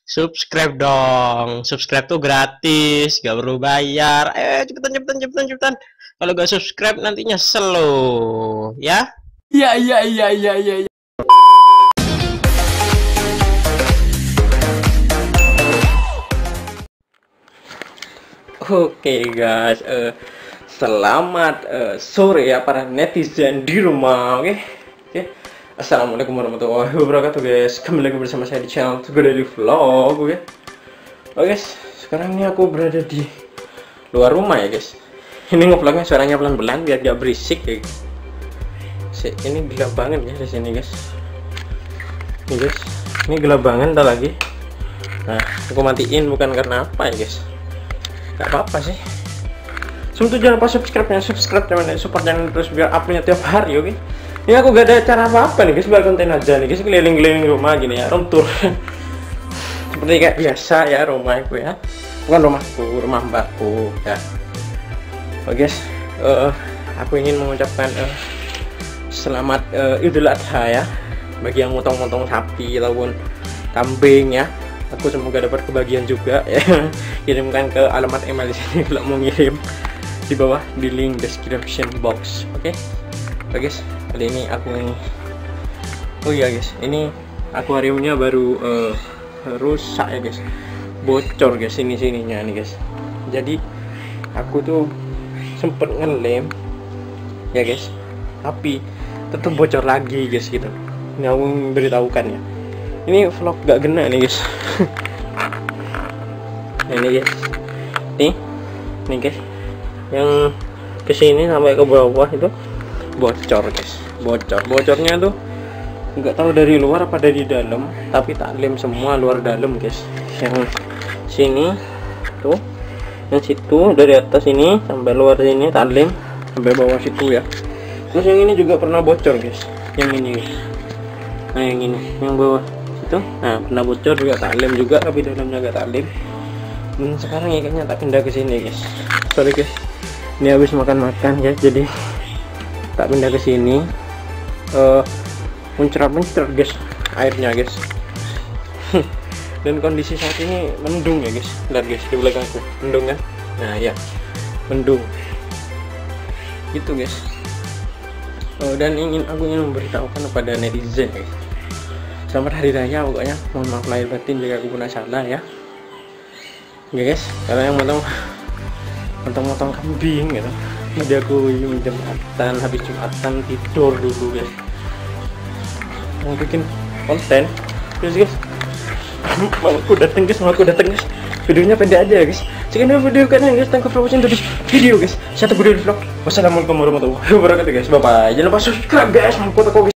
Subscribe dong. Subscribe tuh gratis, gak perlu bayar. Cepetan. Kalau gak subscribe nanti nyesel loh, ya. Iya. Oke guys, selamat sore ya para netizen di rumah. Oke. Assalamualaikum warahmatullahi wabarakatuh guys. Kembali lagi bersama saya di channel Teguh Daily Vlog. Oke guys, sekarang ini aku berada di luar rumah ya guys. Ini ngevlognya suaranya pelan-pelan biar gak berisik ya guys. Ini gelap banget ya di sini guys. Ini guys, ini gelap banget tak lagi. Nah, aku matiin bukan karena apa ya guys. Gak apa-apa sih. Sebelum jangan lupa subscribe teman-teman, support channel terus biar uploadnya tiap hari, oke? Ini aku gak ada cara apa-apa nih guys, biar konten aja nih guys, keliling-keliling rumah gini ya, room tour. Seperti kayak biasa ya rumahku ya. Bukan rumahku, rumah mbakku ya. Oke guys, aku ingin mengucapkan selamat Idul Adha ya bagi yang motong-motong sapi ataupun kambing ya. Aku semoga dapat kebahagiaan juga ya. Kirimkan ke alamat email di sini kalau mau ngirim di bawah di link description box. Oke guys, kali ini aku guys, ini akuariumnya baru rusak ya guys, bocor guys sininya nih guys. Jadi aku tuh sempet ngelem ya guys, tapi tetap bocor lagi guys gitu. Ini aku beritahukan ya. Ini vlog gak kena nih guys. Ini guys, nih guys, yang kesini sampai ke bawah itu bocor guys, bocornya tuh nggak tahu dari luar apa dari dalam, tapi tak lem semua luar dalam guys. Yang sini tuh, yang situ dari atas ini sampai luar sini tak lem sampai bawah situ ya. Terus yang ini juga pernah bocor guys, yang ini guys. Nah yang ini, yang bawah itu, nah pernah bocor juga tak lem juga, tapi dalamnya gak tak lem. Dan sekarang ya kayaknya tak pindah ke sini guys. Sorry guys, ini habis makan ya, jadi tak pindah ke sini. Muncrat guys airnya guys. Dan kondisi saat ini mendung ya guys. Lihat guys di belakangku, mendung kan? Nah ya, mendung. Gitu guys. Dan aku ingin memberitahukan kepada netizen guys. Selamat hari raya pokoknya, mohon maaf lahir batin jika aku pernah salah ya. Oke guys, kalau yang motong kambing gitu, jadi aku jumatan, habis jumatan tidur dulu guys, mau bikin konten guys. Mamaku dateng guys, videonya pendek aja guys. Sekian video kalian guys, thank you for watching today's video guys. Saya Teguh Daily Vlog. Wassalamualaikum warahmatullahi wabarakatuh guys, bye bye. Jangan lupa subscribe guys,